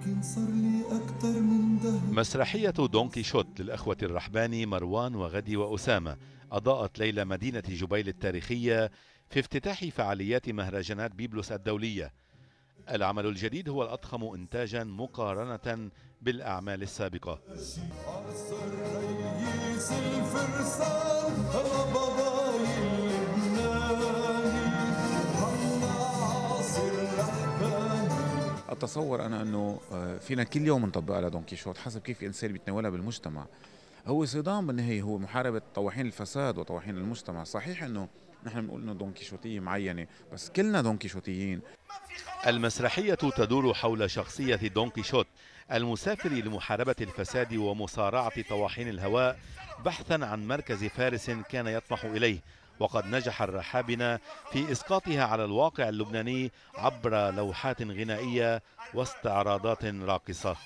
يمكن صار لي أكتر من دهر. مسرحية دون كيشوت للأخوة الرحباني مروان وغدي وأسامة أضاءت ليلة مدينة جبيل التاريخية في افتتاح فعاليات مهرجانات بيبلس الدولية. العمل الجديد هو الأضخم إنتاجا مقارنة بالأعمال السابقة. أتصور أنا أنه فينا كل يوم نطبقها لدون كيشوت حسب كيف الإنسان بيتناولها بالمجتمع. هو صدام بالنهاية، هو محاربة طواحين الفساد وطواحين المجتمع. صحيح أنه نحن بنقول أنه دون كيشوتية معينة، بس كلنا دون كيشوتيين. المسرحية تدور حول شخصية دون كيشوت المسافر لمحاربة الفساد ومصارعة طواحين الهواء بحثا عن مركز فارس كان يطمح إليه، وقد نجح الرحابنة في إسقاطها على الواقع اللبناني عبر لوحات غنائية واستعراضات راقصة.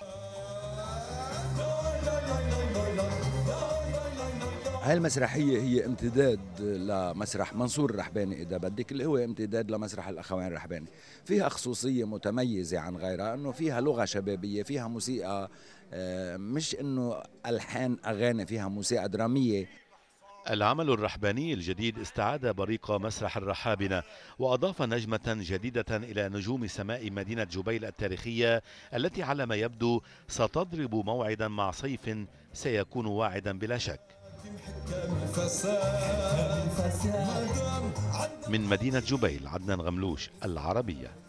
هاي المسرحية هي امتداد لمسرح منصور الرحباني إذا بدك، اللي هو امتداد لمسرح الأخوين الرحباني. فيها خصوصية متميزة عن غيرها، أنه فيها لغة شبابية، فيها موسيقى، مش أنه ألحان أغاني، فيها موسيقى درامية. العمل الرحباني الجديد استعاد بريق مسرح الرحابنة وأضاف نجمة جديدة إلى نجوم سماء مدينة جبيل التاريخية التي على ما يبدو ستضرب موعدا مع صيف سيكون واعدا بلا شك. من مدينة جبيل، عدنان غملوش، العربية.